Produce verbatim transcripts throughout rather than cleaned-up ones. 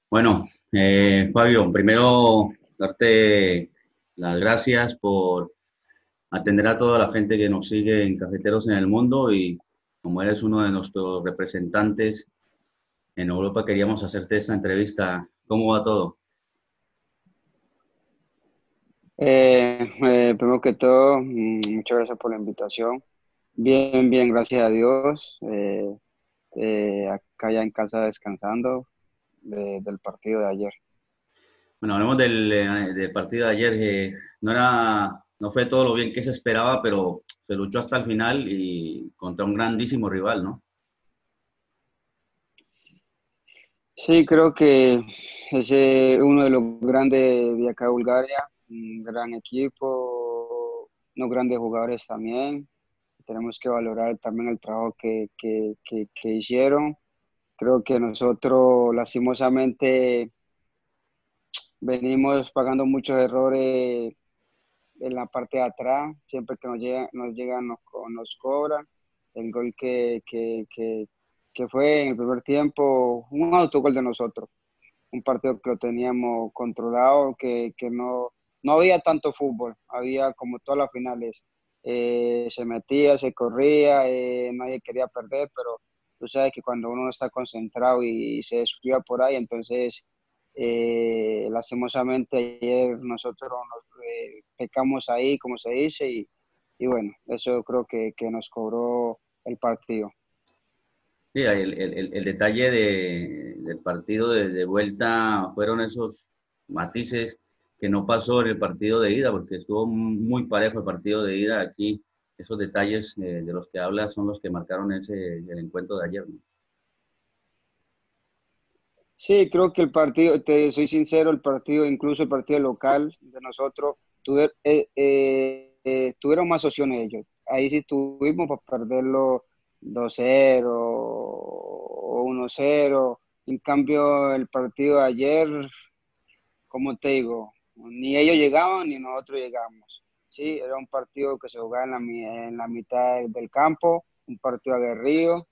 Bueno, eh, Fabio, primero darte las gracias por atender a toda la gente que nos sigue en Cafeteros en el Mundo y como eres uno de nuestros representantes en Europa, queríamos hacerte esta entrevista. ¿Cómo va todo? Eh, eh, primero que todo, mm, muchas gracias por la invitación. Bien, bien, gracias a Dios. Eh, eh, acá ya en casa descansando de- del partido de ayer. Bueno, hablemos del, eh, del partido de ayer. Eh, no era, no fue todo lo bien que se esperaba, pero se luchó hasta el final y contra un grandísimo rival, ¿no? Sí, creo que es eh, uno de los grandes de acá de Bulgaria, un gran equipo, unos grandes jugadores también. Tenemos que valorar también el trabajo que, que, que, que hicieron. Creo que nosotros lastimosamente venimos pagando muchos errores en la parte de atrás, siempre que nos llega, nos llegan, nos, co- nos cobran. El gol que, que, que, que fue en el primer tiempo, un autogol de nosotros, un partido que lo teníamos controlado, que, que no, no había tanto fútbol, había como todas las finales. Eh, se metía, se corría, eh, nadie quería perder, pero tú sabes que cuando uno no está concentrado y se descuida por ahí, entonces eh, lastimosamente ayer nosotros nos, eh, pecamos ahí, como se dice, y, y bueno, eso creo que, que nos cobró el partido. Sí, el, el- el- el detalle de- del partido de, de vuelta fueron esos matices que no pasó en el partido de ida, porque estuvo muy parejo el partido de ida. Aquí, esos detalles eh, de los que hablas son los que marcaron ese, el encuentro de ayer, ¿no? Sí, creo que el partido, te soy sincero, el partido, incluso el partido local de nosotros, tuve- eh, eh, eh, tuvieron más opciones ellos. Ahí sí tuvimos para perderlo dos cero o uno cero. En cambio, el partido de ayer, como te digo, ni ellos llegaban ni nosotros llegamos. Sí, era un partido que se jugaba en la, mi- en la mitad del campo, un partido aguerrido.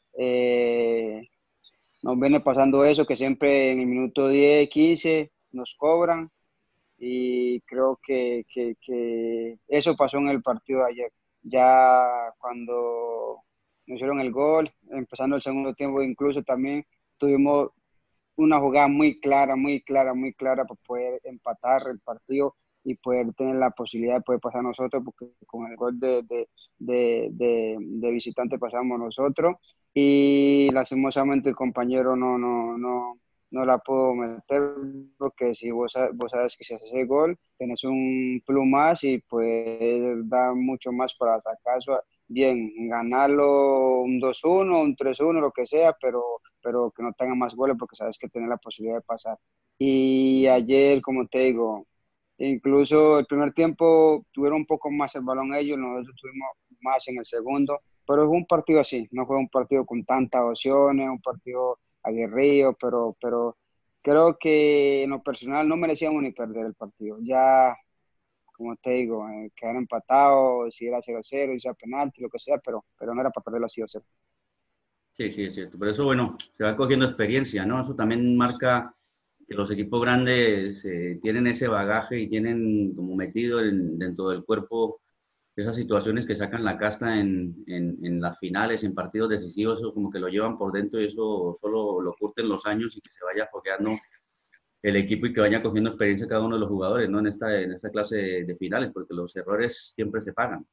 Eh, Nos viene pasando eso, que siempre en el minuto diez quince nos cobran y creo que, que, que eso pasó en el partido de ayer. Ya cuando nos hicieron el gol, empezando el segundo tiempo incluso también tuvimos una jugada muy clara, muy clara, muy clara para poder empatar el partido y poder tener la posibilidad de poder pasar nosotros, porque con el gol de, de, de, de, de visitante pasamos nosotros y lastimosamente el compañero no, no, no, no la pudo meter, porque si vos, sa- vos sabes que si haces el gol, tenés un plus más y pues da mucho más para sacar eso. Bien, ganarlo un dos uno, un tres uno, lo que sea, pero pero que no tenga más goles porque sabes que tiene la posibilidad de pasar. Y ayer, como te digo, incluso el primer tiempo tuvieron un poco más el balón ellos, nosotros tuvimos más en el segundo, pero es un partido así, no fue un partido con tantas opciones, un partido aguerrido, pero, pero creo que en lo personal no merecíamos ni perder el partido. Ya, como te digo, eh, quedar empatados, si era cero cero, si era penalti, lo que sea, pero, pero no era para perderlo así o cero. Sí, sí, es cierto. Por eso, bueno, se va cogiendo experiencia, ¿no? Eso también marca que los equipos grandes eh, tienen ese bagaje y tienen como metido en- dentro del cuerpo esas situaciones que sacan la casta en, en, en las finales, en partidos decisivos, eso como que lo llevan por dentro y eso solo lo curten los años y que se vaya fogueando el equipo y que vaya cogiendo experiencia cada uno de los jugadores, ¿no? En esta, en esta clase de, de finales, porque los errores siempre se pagan.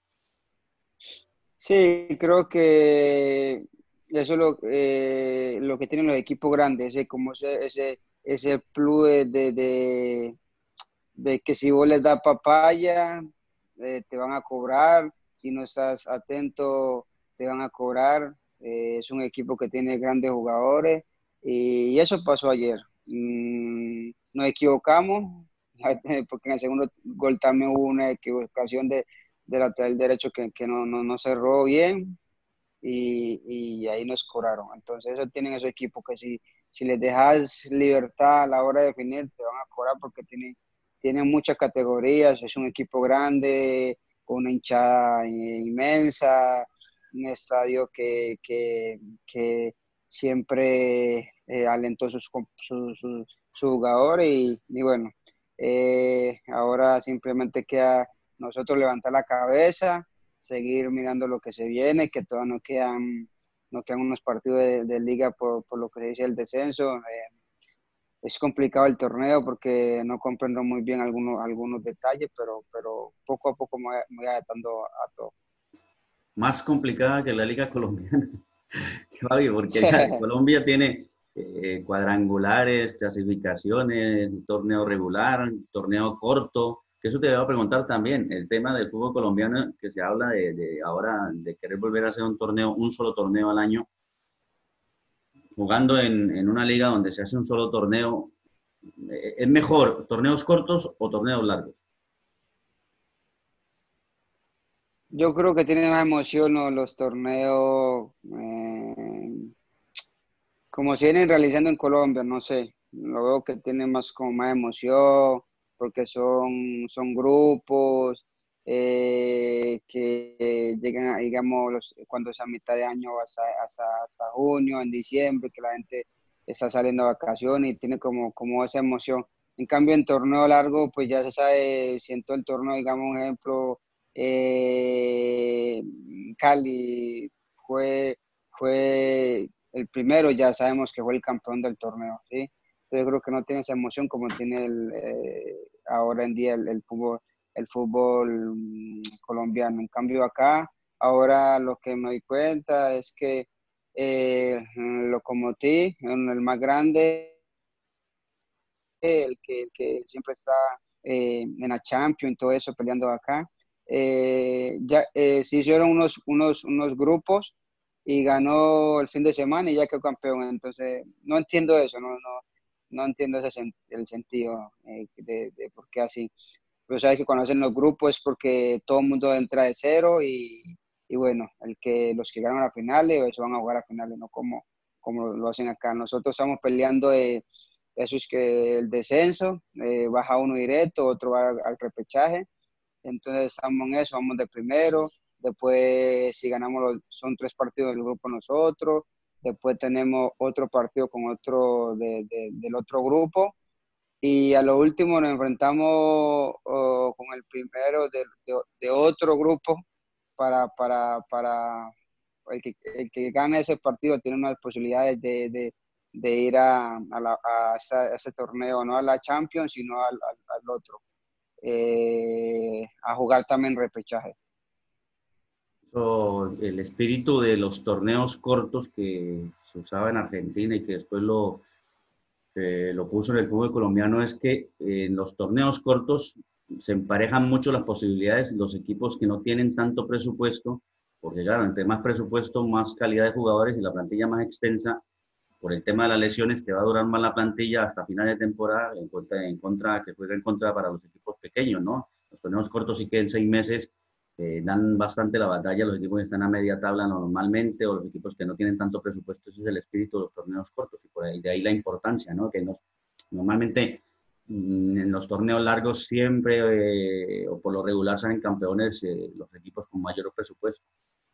Sí, creo que eso es lo, eh, lo que tienen los equipos grandes, ese, como ese, ese, ese plus de, de, de- de que si vos les das papaya, eh, te van a cobrar, si no estás atento, te van a cobrar. Eh, es un equipo que tiene grandes jugadores y, eso pasó ayer. Mm, nos equivocamos, porque en el segundo gol también hubo una equivocación de, de lateral derecho que, que no, no, no cerró bien y, y ahí nos cobraron. Entonces, eso tienen esos equipos que si, si les dejas libertad a la hora de definir, te van a cobrar porque tienen, tienen muchas categorías. Es un equipo grande, con una hinchada inmensa, un estadio que, que, que siempre eh, alentó sus, com- su, su, su jugador y, y bueno, eh, ahora simplemente queda nosotros levantar la cabeza, seguir mirando lo que se viene, que todavía no quedan, no quedan unos partidos de, de liga por, por lo que se dice el descenso. Eh, es complicado el torneo porque no comprendo muy bien algunos, algunos detalles, pero, pero poco a poco me voy, me voy adaptando a todo. Más complicada que la Liga Colombiana, Javi, porque ya Colombia tiene eh, cuadrangulares, clasificaciones, torneo regular, torneo corto, que eso te voy a preguntar también, el tema del fútbol colombiano, que se habla de, de ahora de querer volver a hacer un torneo, un solo torneo al año, jugando en, en una liga donde se hace un solo torneo, eh, ¿es mejor torneos cortos o torneos largos? Yo creo que tiene más emoción, ¿no? Los torneos, eh, como se vienen realizando en Colombia, no sé, lo veo que tiene más como más emoción, porque son, son grupos eh, que llegan, a, digamos, los- cuando es a mitad de año hasta, hasta, hasta junio, en diciembre, que la gente está saliendo a vacaciones y tiene como, como esa emoción. En cambio, en torneo largo, pues ya se sabe, siento el torneo, digamos, un ejemplo, eh, Cali fue, fue el primero, ya sabemos que fue el campeón del torneo, ¿sí? Yo creo que no tiene esa emoción como tiene el, eh, ahora en día el, el fútbol, el fútbol mm, colombiano. En cambio acá, ahora lo que me doy cuenta es que eh, el Lokomotiv, el más grande, el que, el que siempre está eh, en la Champions y todo eso peleando acá, eh, ya eh, se hicieron unos, unos, unos grupos y ganó el fin de semana y ya quedó campeón. Entonces, no entiendo eso, no, no, no entiendo ese sen- el sentido eh, de, de por qué así. Pero sabes que cuando hacen los grupos es porque todo el mundo entra de cero y, y bueno, el que, los que ganan a finales, se van a jugar a finales, no como, como lo hacen acá. Nosotros estamos peleando de eso es que el descenso, eh, baja uno directo, otro va al, al repechaje. Entonces estamos en eso, vamos de primero. Después, si ganamos, los, son tres partidos del grupo nosotros. Después tenemos otro partido con otro de, de, del otro grupo. Y a lo último nos enfrentamos oh, con el primero de, de, de otro grupo para, para, para el que, el que gane ese partido tiene unas posibilidades de, de, de ir a, a, la, a, ese, a, ese, torneo, no a la Champions, sino al, al, al otro, eh, a jugar también repechaje. Eso, el espíritu de los torneos cortos que se usaba en Argentina y que después lo, eh, lo puso en el fútbol colombiano es que en los torneos cortos se emparejan mucho las posibilidades, los equipos que no tienen tanto presupuesto, porque claro, entre más presupuesto, más calidad de jugadores y la plantilla más extensa, por el tema de las lesiones, te va a durar más la plantilla hasta final de temporada, en contra, en contra que juega en contra para los equipos pequeños, ¿no? Los torneos cortos sí que en seis meses eh, dan bastante la batalla, los equipos que están a media tabla normalmente o los equipos que no tienen tanto presupuesto, ese es el espíritu de los torneos cortos y por ahí, de ahí la importancia, ¿no? Que nos, normalmente mmm, en los torneos largos siempre eh, o por lo regular salen campeones eh, los equipos con mayor presupuesto.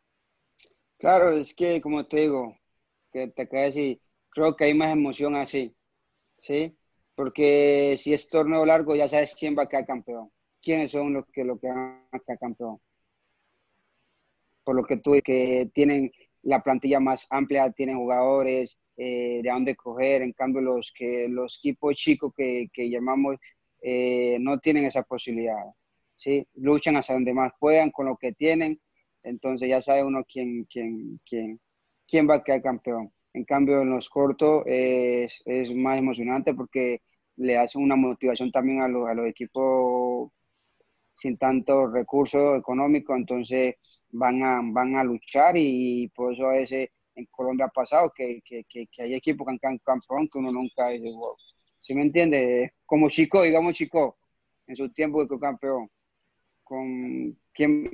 Claro, es que como te digo, que te acabo de decir, creo que hay más emoción así, ¿sí? Porque si es torneo largo ya sabes quién va a quedar campeón, quiénes son los que, los que van a quedar campeón. Por lo que tú que tienen la plantilla más amplia, tienen jugadores eh, de dónde coger, en cambio los que los equipos chicos que, que llamamos eh, no tienen esa posibilidad, ¿sí? Luchan hasta donde más puedan con lo que tienen, entonces ya sabe uno quién, quién, quién, quién va a quedar campeón. En cambio, en los cortos eh, es, es más emocionante porque le hace una motivación también a los, a los equipos sin tanto recurso económico, entonces van a, van a luchar y por eso a veces en Colombia ha pasado que, que, que, que hay equipos que han quedado campeón que uno nunca dice, wow. ¿Sí me entiende? Como Chico, digamos Chico, en su tiempo que quedó campeón, con quién,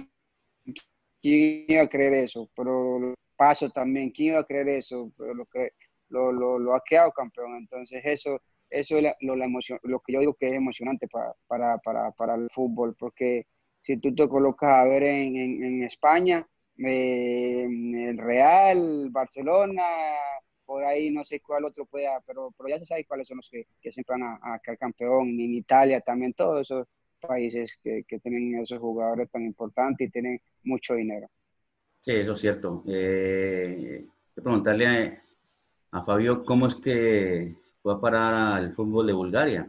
quién iba a creer eso, pero Paso también, quién iba a creer eso, pero lo, que, lo, lo, lo ha quedado campeón, entonces eso eso es la, lo, la emoción, lo que yo digo que es emocionante para, para, para, para el fútbol, porque si tú te colocas a ver en, en, en España, eh, el Real, Barcelona, por ahí no sé cuál otro pueda, pero, pero ya se sabe cuáles son los que, que siempre van a, a quedar campeón. En Italia también, todos esos países que, que tienen esos jugadores tan importantes y tienen mucho dinero. Sí, eso es cierto. Eh, quiero preguntarle a, a Fabio cómo es que fue a parar al fútbol de Bulgaria.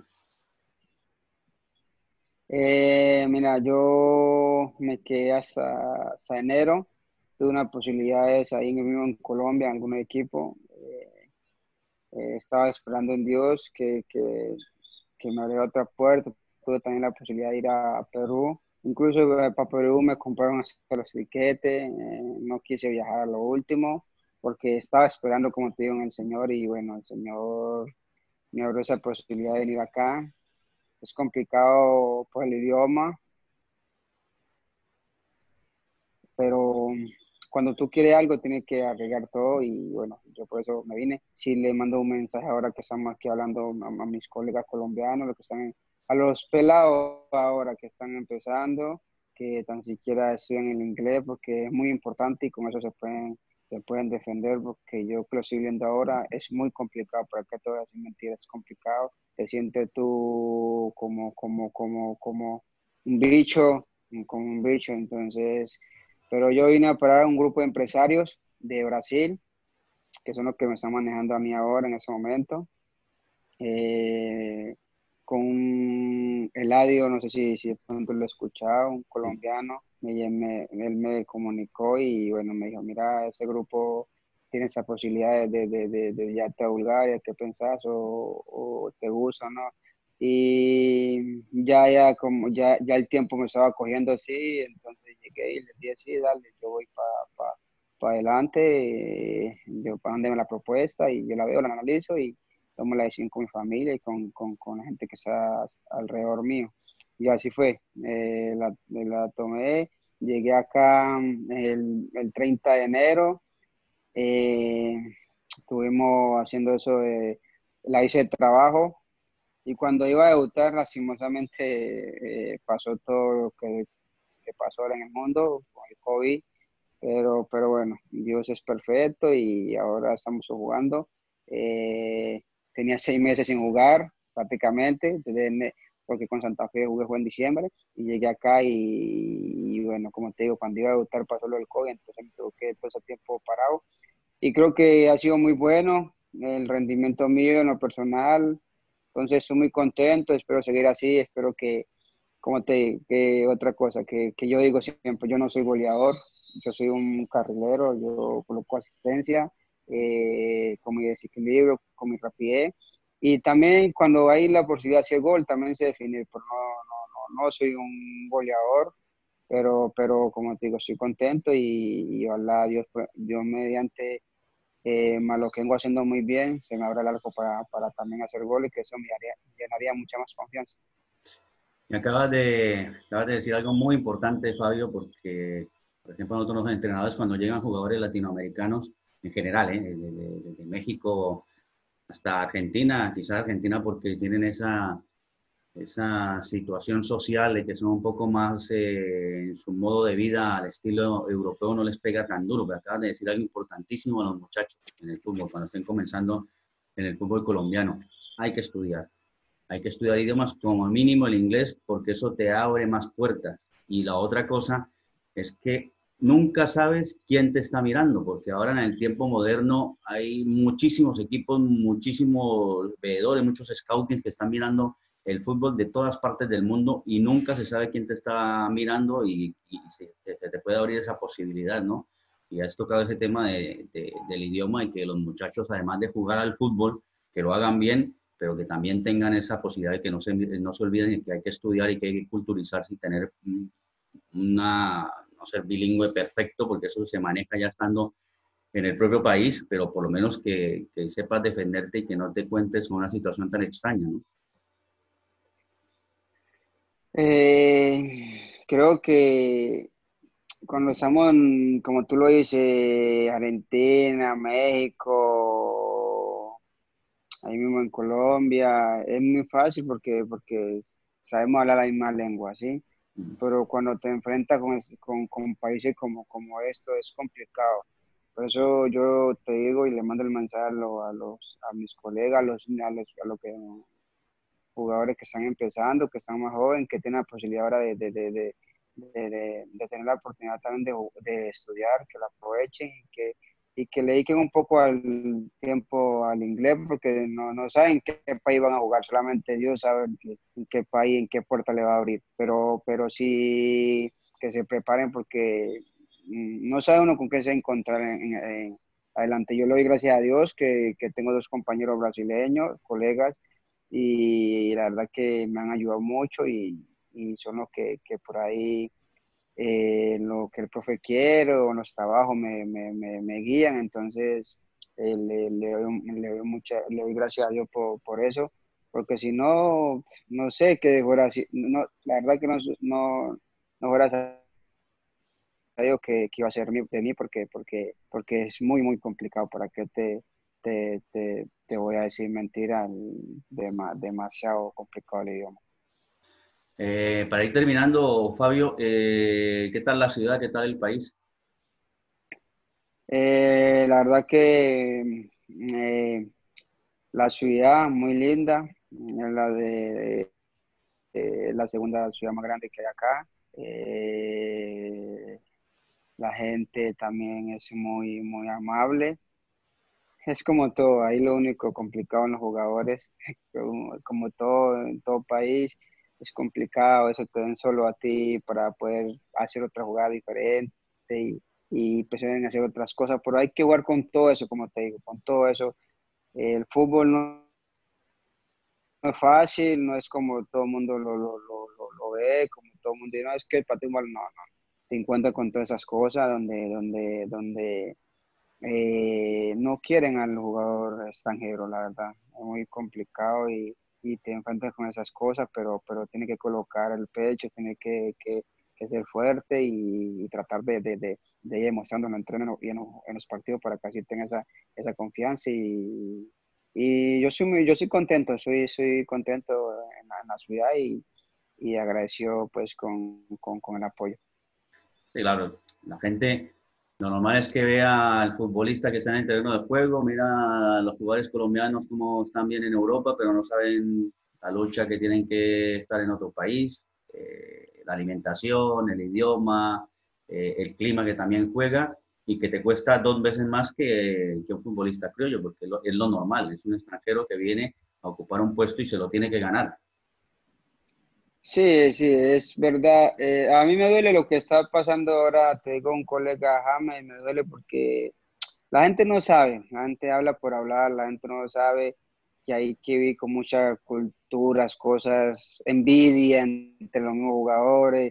Eh, mira, yo me quedé hasta, hasta enero. Tuve unas posibilidades ahí mismo en Colombia, en algún equipo. Eh, eh, estaba esperando en Dios que, que, que me abriera otra puerta. Tuve también la posibilidad de ir a Perú. Incluso eh, para Perú me compraron hasta los tiquetes. Eh, no quise viajar a lo último porque estaba esperando, como te digo, en el Señor. Y bueno, el Señor me abrió esa posibilidad de venir acá. Es complicado por el idioma, pero cuando tú quieres algo tienes que arreglar todo y bueno, yo por eso me vine. Sí le mando un mensaje ahora que estamos aquí hablando a, a mis colegas colombianos, los que están en- a los pelados ahora que están empezando, que tan siquiera estudian el inglés porque es muy importante y con eso se pueden, se pueden defender porque yo que lo estoy viendo ahora es muy complicado, para que te voy a decir mentiras, es complicado. Te sientes tú como, como, como, como un bicho, como un bicho, entonces pero yo vine a parar a un grupo de empresarios de Brasil, que son los que me están manejando a mí ahora en ese momento. Eh, con un Eladio, no sé si, si de pronto lo he escuchado, un Sí. colombiano, me, me- él me comunicó y bueno, me dijo, mira, ese grupo tiene esa posibilidad de, de, de, de llevarte a Bulgaria, ¿qué pensás? O, o te gusta, ¿no? Y ya, ya, como ya, ya el tiempo me estaba cogiendo así, entonces llegué y les dije, sí, dale, yo voy para pa, pa pa adelante, eh, yo para donde me la propuesta y yo la veo, la analizo y tomo la decisión con mi familia y con, con, con la gente que está alrededor mío. Y así fue, eh, la, la tomé, llegué acá mm, el, el treinta de enero, eh, estuvimos haciendo eso, de, la hice de trabajo y cuando iba a debutar, lastimosamente eh, pasó todo lo que, que pasó ahora en el mundo con el COVID, pero, pero bueno, Dios es perfecto y ahora estamos jugando. Eh, tenía seis meses sin jugar prácticamente, desde ene- porque con Santa Fe jugué fue en diciembre y llegué acá y, y bueno, como te digo, cuando iba a debutar pasó lo del COVID, entonces me tuve que todo ese tiempo parado. Y creo que ha sido muy bueno el rendimiento mío en lo personal, entonces estoy muy contento, espero seguir así, espero que como te, que otra cosa, que, que yo digo siempre, yo no soy goleador, yo soy un carrilero, yo coloco asistencia, eh, con mi desequilibrio, con mi rapidez, y también cuando hay la posibilidad de hacer gol, también se define, pero no, no, no, no soy un goleador, pero, pero como te digo, estoy contento y, y ojalá Dios, Dios mediante, eh, más lo que vengo haciendo muy bien, se me abra el arco para, para también hacer gol y que eso me haría, llenaría mucha más confianza. Y acabas de, acabas de decir algo muy importante, Fabio, porque, por ejemplo, nosotros los entrenadores cuando llegan jugadores latinoamericanos, en general, ¿eh? de, de- de- de México hasta Argentina, quizás Argentina porque tienen esa, esa situación social de que son un poco más eh, en su modo de vida al estilo europeo, no les pega tan duro. Pero acabas de decir algo importantísimo a los muchachos en el fútbol, cuando estén comenzando en el fútbol colombiano. Hay que estudiar. Hay que estudiar idiomas como mínimo el inglés porque eso te abre más puertas. Y la otra cosa es que nunca sabes quién te está mirando, porque ahora en el tiempo moderno hay muchísimos equipos, muchísimos veedores, muchos scouting que están mirando el fútbol de todas partes del mundo y nunca se sabe quién te está mirando y, y se, se, te puede abrir esa posibilidad, ¿no? Y has tocado ese tema de, de, del idioma y que los muchachos, además de jugar al fútbol, que lo hagan bien, pero que también tengan esa posibilidad de que no se, no se olviden de que hay que estudiar y que hay que culturizarse y tener una, no ser bilingüe perfecto, porque eso se maneja ya estando en el propio país, pero por lo menos que, que sepas defenderte y que no te cuentes con una situación tan extraña, ¿no? Eh, creo que cuando estamos, en, como tú lo dices, Argentina, México, ahí mismo en Colombia, es muy fácil porque, porque sabemos hablar la misma lengua, ¿sí? Pero cuando te enfrentas con, es- con, con países como, como esto es complicado. Por eso yo te digo y le mando el mensaje a, lo- a los, a mis colegas, a los, a los, a los que, jugadores que están empezando, que están más jóvenes, que tienen la posibilidad ahora de, de, de, de, de, de- de tener la oportunidad también de, ju- de estudiar, que la aprovechen y que, y que le dediquen un poco al tiempo al inglés, porque no, no saben en qué país van a jugar, solamente Dios sabe en qué, en qué país, en qué puerta le va a abrir, pero, pero sí que se preparen porque mm, no sabe uno con qué se va a encontrar en, en- en adelante. Yo le doy gracias a Dios que, que tengo dos compañeros brasileños, colegas, y la verdad que me han ayudado mucho y, y son los que, que por ahí eh, lo que el profe quiere o en los trabajos me, me, me, me guían, entonces eh, le, le, doy, un- le, doy mucha, le doy gracias a Dios por, por eso, porque si no, no sé qué fuera así, no, la verdad que no, no, no fuera sabido que, que iba a ser mi- de mí porque, porque, porque es muy, muy complicado. ¿Para qué te, te, te, te voy a decir mentira? Dema- demasiado complicado el idioma. Eh, para ir terminando, Fabio, eh, ¿qué tal la ciudad? ¿Qué tal el país? Eh, la verdad que eh, la ciudad muy linda, es la de, de- la segunda ciudad más grande que hay acá. Eh, la gente también es muy, muy amable. Es como todo, ahí lo único complicado en los jugadores, como, como todo en todo país, es complicado, eso te den solo a ti para poder hacer otra jugada diferente y, y pues deben hacer otras cosas, pero hay que jugar con todo eso, como te digo, con todo eso. El fútbol no, no es fácil, no es como todo el mundo lo, lo, lo, lo, lo ve, como todo el mundo dice, no, es que el partido no, no, te encuentras con todas esas cosas donde, donde, donde eh, no quieren al jugador extranjero, la verdad. Es muy complicado y, y te enfrentas con esas cosas, pero, pero tiene que colocar el pecho, tiene que, que, que ser fuerte y, y tratar de, de, de, de ir demostrando en el entreno y en, los en los partidos para que así tenga esa, esa confianza. Y, y yo soy muy, yo soy contento, soy, soy contento en la, en la ciudad y, y agradecido pues con, con, con el apoyo. Sí, claro, la gente, lo normal es que vea al futbolista que está en el terreno de juego, mira a los jugadores colombianos cómo están bien en Europa, pero no saben la lucha que tienen que estar en otro país, eh, la alimentación, el idioma, eh, el clima que también juega y que te cuesta dos veces más que, que un futbolista criollo, porque lo- es lo normal, es un extranjero que viene a ocupar un puesto y se lo tiene que ganar. Sí, sí, es verdad. Eh, a mí me duele lo que está pasando ahora, te digo, un colega James, me duele porque la gente no sabe, la gente habla por hablar, la gente no sabe que hay que vivir con muchas culturas, cosas, envidia entre los mismos jugadores.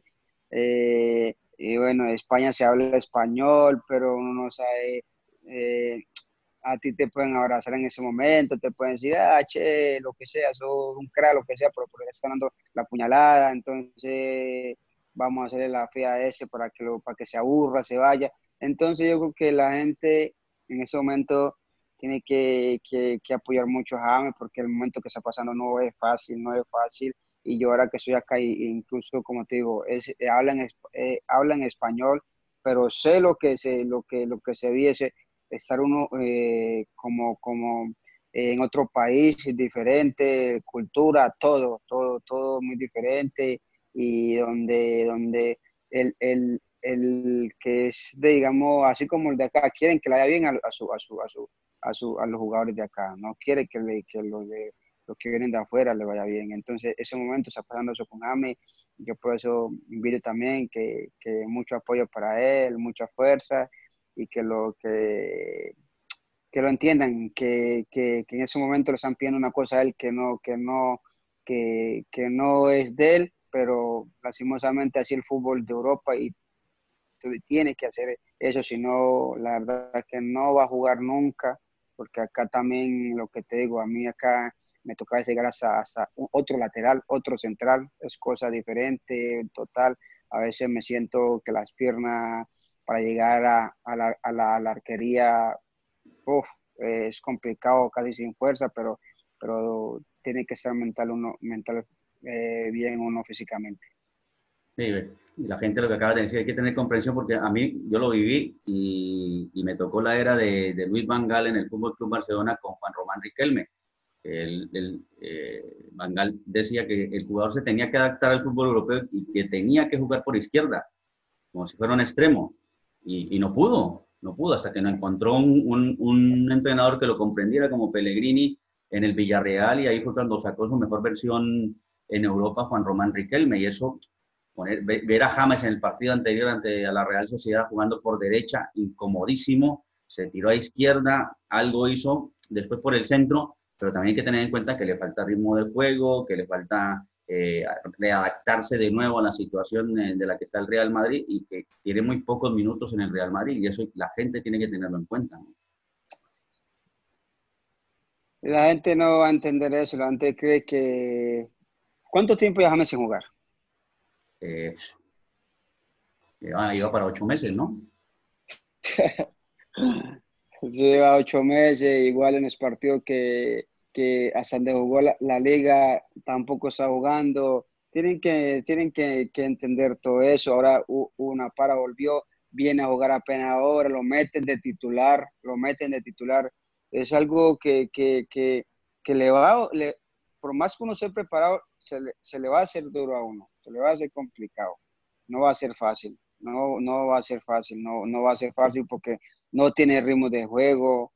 Eh, y bueno, en España se habla español, pero uno no sabe. eh, a ti te pueden abrazar en ese momento, te pueden decir, ah, che, lo que sea, sos un crack, lo que sea, pero porque estás dando la puñalada, entonces vamos a hacerle la fea a ese para que, lo, para que se aburra, se vaya. Entonces yo creo que la gente en ese momento tiene que, que, que apoyar mucho a James porque el momento que está pasando no es fácil, no es fácil. Y yo ahora que estoy acá, y- incluso como te digo, es, eh, hablan, es- eh, hablan español, pero sé lo que se, lo que, lo que se viese estar uno eh, como, como eh, en otro país diferente, cultura, todo, todo, todo muy diferente y donde, donde el, el, el que es, de, digamos, así como el de acá, quieren que le vaya bien a, a, su, a, su, a, su, a, su, a los jugadores de acá, no quiere que, le, que los, de, los que vienen de afuera le vaya bien. Entonces, ese momento está pasando eso con Ame. Yo por eso invito también que, que mucho apoyo para él, mucha fuerza y que lo que, que lo entiendan, que, que, que en ese momento le están pidiendo una cosa a él que no, que no, que, que no es de él, pero lastimosamente así el fútbol de Europa y tú tienes que hacer eso, si no, la verdad es que no va a jugar nunca, porque acá también lo que te digo, a mí acá me toca llegar hasta, hasta otro lateral, otro central, es cosa diferente, total. A veces me siento que las piernas para llegar a, a, la, a, la, a la arquería, uf, eh, es complicado, casi sin fuerza, pero, pero tiene que estar mental uno, mental eh, bien uno físicamente. Sí, ve, y la gente lo que acaba de decir, hay que tener comprensión porque a mí, yo lo viví y, y me tocó la era de, de Luis Van Gaal en el Fútbol Club Barcelona con Juan Román Riquelme. El, el, eh, Van Gaal decía que el jugador se tenía que adaptar al fútbol europeo y que tenía que jugar por izquierda, como si fuera un extremo. Y, y no pudo, no pudo, hasta que no encontró un, un, un entrenador que lo comprendiera como Pellegrini en el Villarreal y ahí fue cuando sacó su mejor versión en Europa, Juan Román Riquelme. Y eso, poner, ver a James en el partido anterior ante a la Real Sociedad jugando por derecha, incomodísimo, se tiró a izquierda, algo hizo, después por el centro, pero también hay que tener en cuenta que le falta ritmo del juego, que le falta eh, readaptarse de nuevo a la situación de la que está el Real Madrid y que tiene muy pocos minutos en el Real Madrid y eso la gente tiene que tenerlo en cuenta, ¿no? La gente no va a entender eso, la gente cree que... ¿Cuánto tiempo ya James sin jugar? Eh, iba, iba para ocho meses, ¿no? Lleva ocho meses, igual en los partidos que, que hasta donde jugó la, la liga tampoco está jugando. Tienen que, tienen que, que entender todo eso. Ahora u- una para volvió, viene a jugar apenas ahora, lo meten de titular, lo meten de titular. Es algo que, que, que, que le va, le, por más que uno esté preparado, se le, se le va a hacer duro a uno, se le va a hacer complicado. No va a ser fácil, no, no va a ser fácil, no, no va a ser fácil porque no tiene ritmo de juego,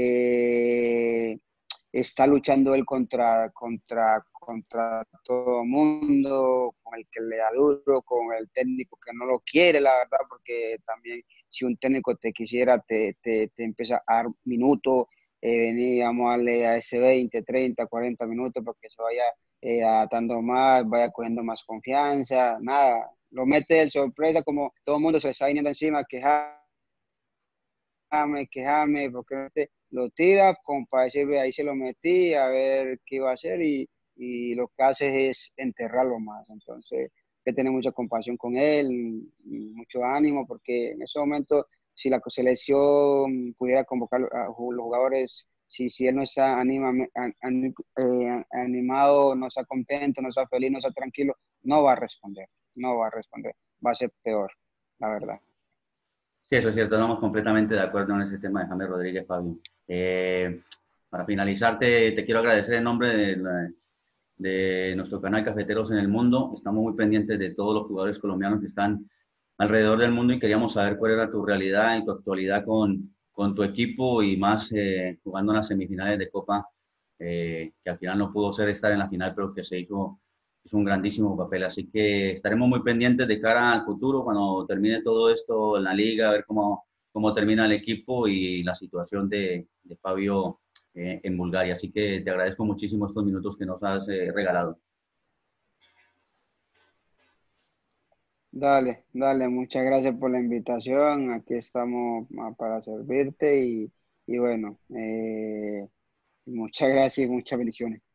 eh, está luchando él contra, contra, contra todo el mundo, con el que le da duro, con el técnico que no lo quiere, la verdad, porque también si un técnico te quisiera, te, te, te empieza a dar minutos, eh, vení, vamos a darle a ese veinte, treinta, cuarenta minutos para que se vaya eh, adaptando más, vaya cogiendo más confianza, nada, lo mete de sorpresa como todo el mundo se le está viniendo encima, quejar quejame, quejame, porque no te- lo tira como para decir, "Ve, ahí se lo metí, a ver qué iba a hacer y, y lo que hace es enterrarlo más. Entonces, hay que tener mucha compasión con él, y mucho ánimo, porque en ese momento, si la selección pudiera convocar a los jugadores, si, si él no está anima, an- an- eh, animado, no está contento, no está feliz, no está tranquilo, no va a responder, no va a responder, va a ser peor, la verdad. Sí, eso es cierto, estamos completamente de acuerdo en ese tema de James Rodríguez, Fabio. Eh, para finalizar, te, te quiero agradecer en nombre de, la- de nuestro canal Cafeteros en el Mundo. Estamos muy pendientes de todos los jugadores colombianos que están alrededor del mundo y queríamos saber cuál era tu realidad y tu actualidad con, con tu equipo y más eh, jugando en las semifinales de Copa, eh, que al final no pudo ser estar en la final, pero que se hizo, hizo un grandísimo papel. Así que estaremos muy pendientes de cara al futuro cuando termine todo esto en la liga, a ver cómo, cómo termina el equipo y la situación de, de Fabio eh, en Bulgaria. Así que te agradezco muchísimo estos minutos que nos has eh, regalado. Dale, dale, muchas gracias por la invitación. Aquí estamos ah, para servirte y, y bueno, eh, muchas gracias y muchas bendiciones.